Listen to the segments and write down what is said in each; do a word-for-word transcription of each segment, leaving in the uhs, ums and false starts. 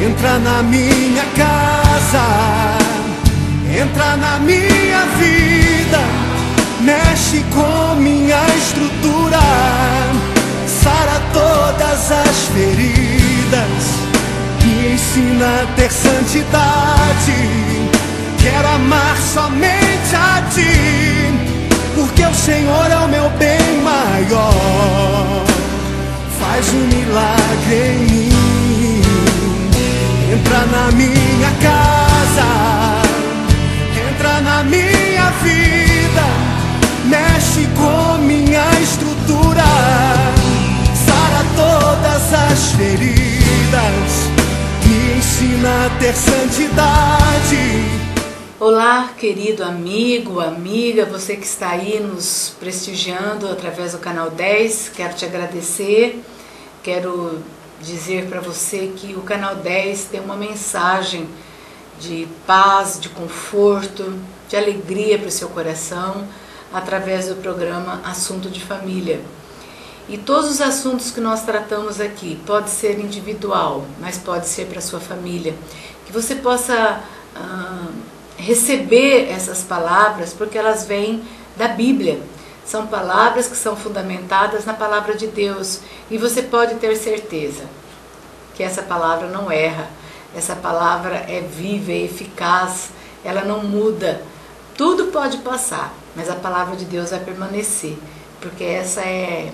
Entra na minha casa, entra na minha vida, mexe com minha estrutura, sara todas as feridas, me ensina a ter santidade. Quero amar somente a Ti, porque o Senhor é o meu bem maior. Faz um milagre em mim. Entra na minha casa, entra na minha vida, mexe com minha estrutura, sara todas as feridas, me ensina a ter santidade. Olá, querido amigo, amiga, você que está aí nos prestigiando através do canal dez, quero te agradecer, quero dizer para você que o canal dez tem uma mensagem de paz, de conforto, de alegria para o seu coração, através do programa Assunto de Família. E todos os assuntos que nós tratamos aqui, pode ser individual, mas pode ser para a sua família, que você possa ah, receber essas palavras, porque elas vêm da Bíblia. São palavras que são fundamentadas na palavra de Deus, e você pode ter certeza que essa palavra não erra, essa palavra é viva, é eficaz, ela não muda. Tudo pode passar, mas a palavra de Deus vai permanecer, porque essa é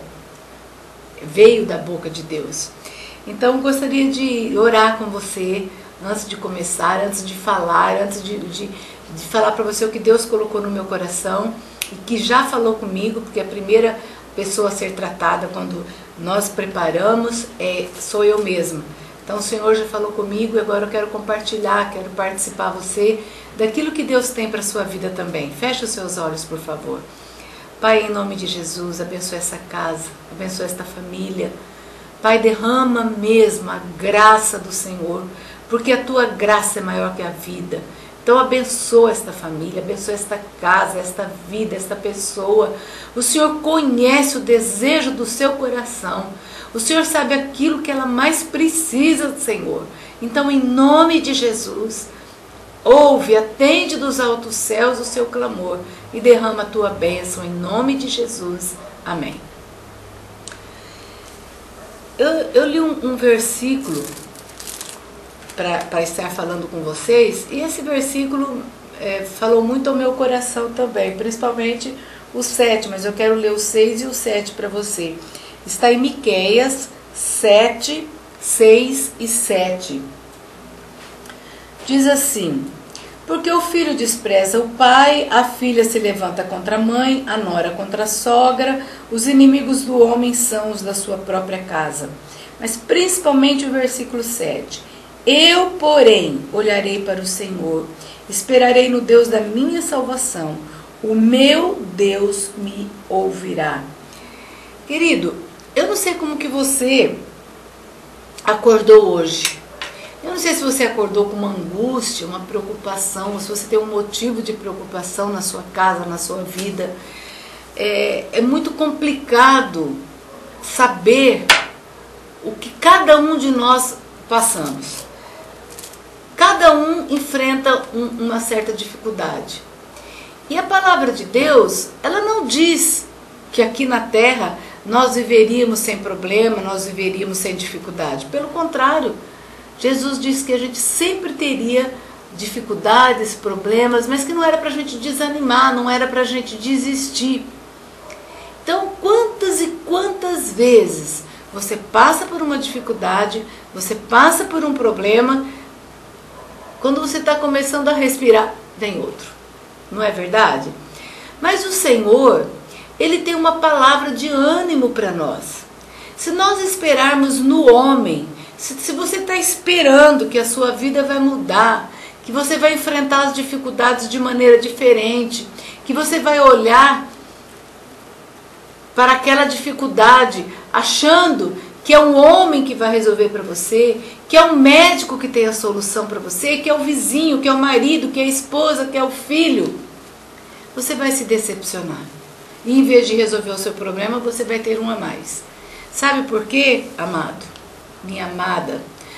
veio da boca de Deus. Então gostaria de orar com você antes de começar, antes de falar, antes de, de, de falar para você o que Deus colocou no meu coração e que já falou comigo, porque a primeira pessoa a ser tratada quando nós preparamos é, sou eu mesma. Então o Senhor já falou comigo e agora eu quero compartilhar, quero participar você daquilo que Deus tem para a sua vida também. Feche os seus olhos, por favor. Pai, em nome de Jesus, abençoe essa casa, abençoe esta família. Pai, derrama mesmo a graça do Senhor, porque a Tua graça é maior que a vida. Então abençoa esta família, abençoa esta casa, esta vida, esta pessoa. O Senhor conhece o desejo do seu coração. O Senhor sabe aquilo que ela mais precisa, Senhor. Então, em nome de Jesus, ouve, atende dos altos céus o seu clamor e derrama a Tua bênção em nome de Jesus. Amém. Eu, eu li um, um versículo para estar falando com vocês, e esse versículo é, falou muito ao meu coração também, principalmente o sete, mas eu quero ler o seis e o sete para você. Está em Miqueias sete, seis e sete. Diz assim: porque o filho despreza o pai, a filha se levanta contra a mãe, a nora contra a sogra, os inimigos do homem são os da sua própria casa. Mas principalmente o versículo sete. Eu, porém, olharei para o Senhor, esperarei no Deus da minha salvação, o meu Deus me ouvirá. Querido, eu não sei como que você acordou hoje. Eu não sei se você acordou com uma angústia, uma preocupação, ou se você tem um motivo de preocupação na sua casa, na sua vida. É, é muito complicado saber o que cada um de nós passamos. Cada um enfrenta um, uma certa dificuldade. E a palavra de Deus, ela não diz que aqui na terra nós viveríamos sem problema, nós viveríamos sem dificuldade. Pelo contrário, Jesus disse que a gente sempre teria dificuldades, problemas, mas que não era para a gente desanimar, não era para a gente desistir. Então, quantas e quantas vezes você passa por uma dificuldade, você passa por um problema, quando você está começando a respirar, vem outro. Não é verdade? Mas o Senhor, Ele tem uma palavra de ânimo para nós. Se nós esperarmos no homem, se, se você está esperando que a sua vida vai mudar, que você vai enfrentar as dificuldades de maneira diferente, que você vai olhar para aquela dificuldade achando que é um homem que vai resolver para você, que é um médico que tem a solução para você, que é o vizinho, que é o marido, que é a esposa, que é o filho, você vai se decepcionar. E em vez de resolver o seu problema, você vai ter um a mais. Sabe por quê, amado? Minha amada?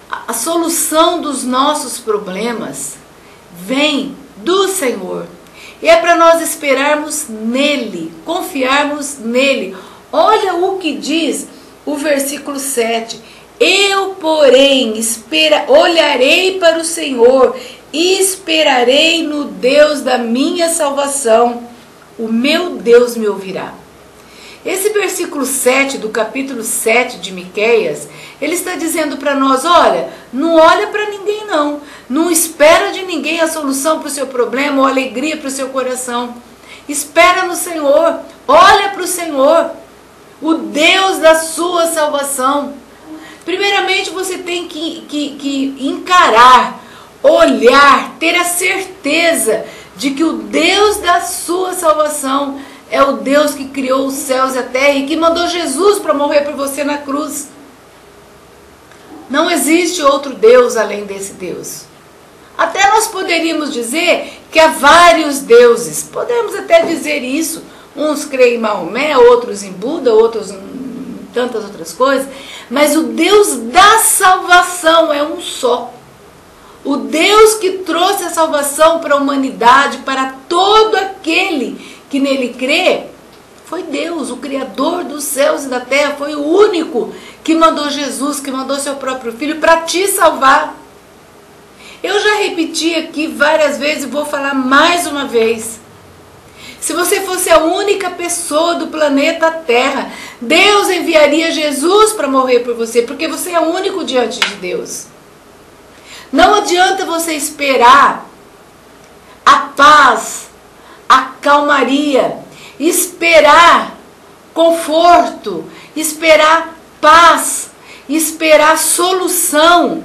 A, a solução dos nossos problemas vem do Senhor. E é para nós esperarmos nele, confiarmos nele. Olha o que diz o versículo sete. Eu, porém, espera, olharei para o Senhor e esperarei no Deus da minha salvação. O meu Deus me ouvirá. Esse versículo sete do capítulo sete de Miqueias, ele está dizendo para nós, olha, não olha para ninguém não, não espera de ninguém a solução para o seu problema ou alegria para o seu coração. Espera no Senhor, olha para o Senhor, o Deus da sua salvação. Primeiramente você tem que, que, que encarar, olhar, ter a certeza de que o Deus da sua salvação é o Deus que criou os céus e a terra e que mandou Jesus para morrer por você na cruz. Não existe outro Deus além desse Deus. Até nós poderíamos dizer que há vários deuses. Podemos até dizer isso. Uns creem em Maomé, outros em Buda, outros em tantas outras coisas. Mas o Deus da salvação é um só. O Deus que trouxe a salvação para a humanidade, para todo aquele que nele crê, foi Deus, o Criador dos céus e da terra, foi o único que mandou Jesus, que mandou seu próprio Filho para te salvar. Eu já repeti aqui várias vezes e vou falar mais uma vez. Se você fosse a única pessoa do planeta Terra, Deus enviaria Jesus para morrer por você, porque você é único diante de Deus. Não adianta você esperar a paz, a calmaria, esperar conforto, esperar paz, esperar solução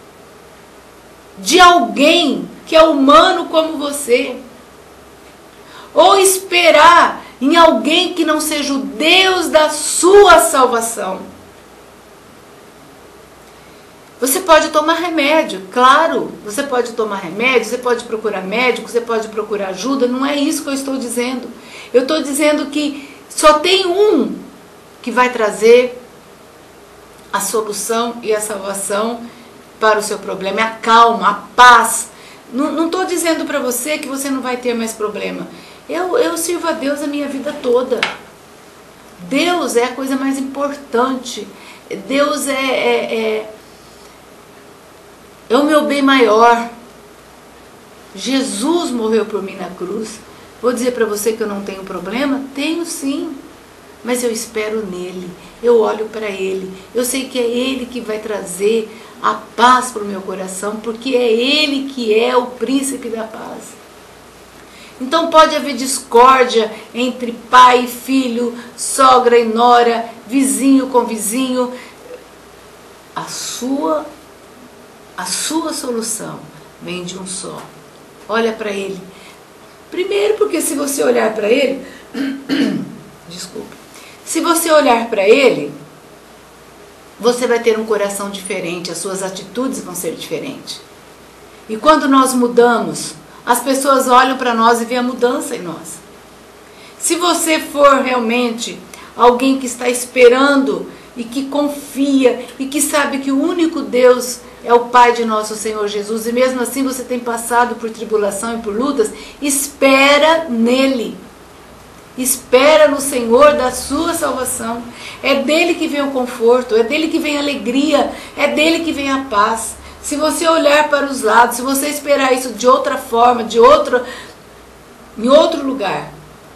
de alguém que é humano como você. Ou esperar em alguém que não seja o Deus da sua salvação. Você pode tomar remédio, claro, você pode tomar remédio, você pode procurar médico, você pode procurar ajuda, não é isso que eu estou dizendo. Eu estou dizendo que só tem um que vai trazer a solução e a salvação para o seu problema, é a calma, a paz. Não estou dizendo para você que você não vai ter mais problema. Eu, eu sirvo a Deus a minha vida toda. Deus é a coisa mais importante. Deus é... é, é É o meu bem maior. Jesus morreu por mim na cruz. Vou dizer para você que eu não tenho problema? Tenho sim. Mas eu espero nele. Eu olho para ele. Eu sei que é ele que vai trazer a paz para o meu coração, porque é ele que é o príncipe da paz. Então pode haver discórdia entre pai e filho, sogra e nora, vizinho com vizinho. A sua A sua solução vem de um só. Olha para ele. Primeiro porque se você olhar para ele, desculpa, se você olhar para ele, você vai ter um coração diferente, as suas atitudes vão ser diferentes. E quando nós mudamos, as pessoas olham para nós e veem a mudança em nós. Se você for realmente alguém que está esperando e que confia e que sabe que o único Deus é o Pai de nosso Senhor Jesus, e mesmo assim você tem passado por tribulação e por lutas, espera nele. Espera no Senhor da sua salvação. É dele que vem o conforto, é dele que vem a alegria, é dele que vem a paz. Se você olhar para os lados, se você esperar isso de outra forma, de outro, em outro lugar,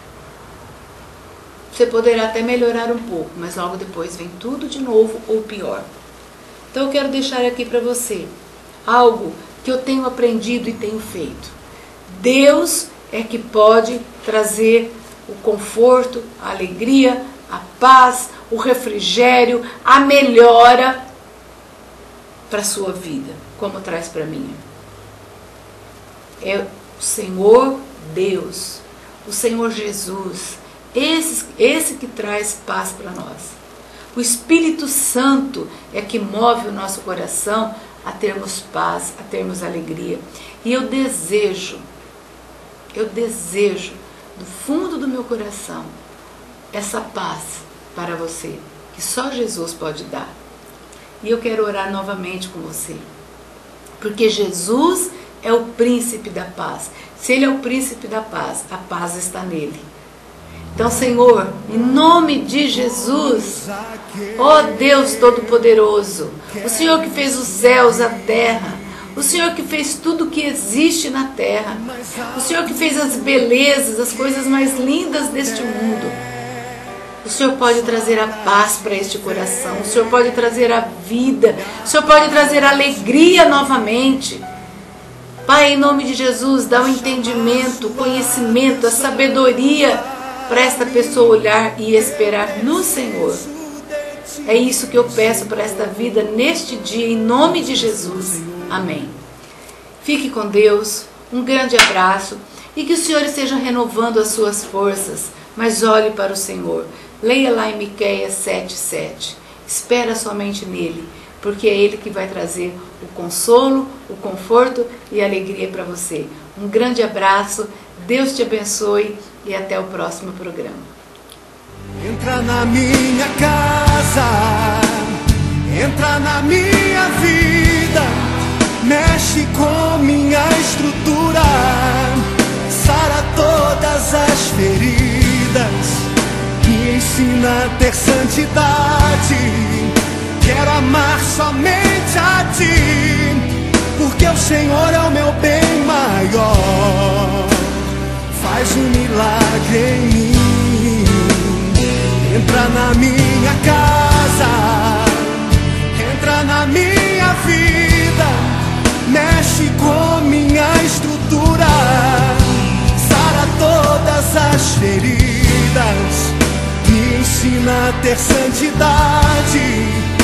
você poderá até melhorar um pouco, mas logo depois vem tudo de novo ou pior. Então eu quero deixar aqui para você algo que eu tenho aprendido e tenho feito. Deus é que pode trazer o conforto, a alegria, a paz, o refrigério, a melhora para a sua vida, como traz para mim. É o Senhor Deus, o Senhor Jesus, esse, esse que traz paz para nós. O Espírito Santo é que move o nosso coração a termos paz, a termos alegria. E eu desejo, eu desejo do fundo do meu coração essa paz para você, que só Jesus pode dar. E eu quero orar novamente com você. Porque Jesus é o príncipe da paz. Se Ele é o príncipe da paz, a paz está nele. Então, Senhor, em nome de Jesus, ó Deus Todo-Poderoso, o Senhor que fez os céus, a terra, o Senhor que fez tudo que existe na terra, o Senhor que fez as belezas, as coisas mais lindas deste mundo, o Senhor pode trazer a paz para este coração, o Senhor pode trazer a vida, o Senhor pode trazer a alegria novamente. Pai, em nome de Jesus, dá o entendimento, o conhecimento, a sabedoria para esta pessoa olhar e esperar no Senhor. É isso que eu peço para esta vida neste dia, em nome de Jesus. Amém. Fique com Deus, um grande abraço e que o Senhor esteja renovando as suas forças, mas olhe para o Senhor. Leia lá em Miqueias sete, sete. Espera somente nele, porque é Ele que vai trazer o consolo, o conforto e a alegria para você. Um grande abraço, Deus te abençoe e até o próximo programa. Entra na minha casa, entra na minha vida, mexe com minha estrutura, sara todas as feridas, me ensina a ter santidade. Quero amar somente a Ti, porque o Senhor é o meu bem maior. Faz um milagre em mim. Entra na minha casa, entra na minha vida, mexe com minha estrutura, sara todas as feridas, me ensina a ter santidade.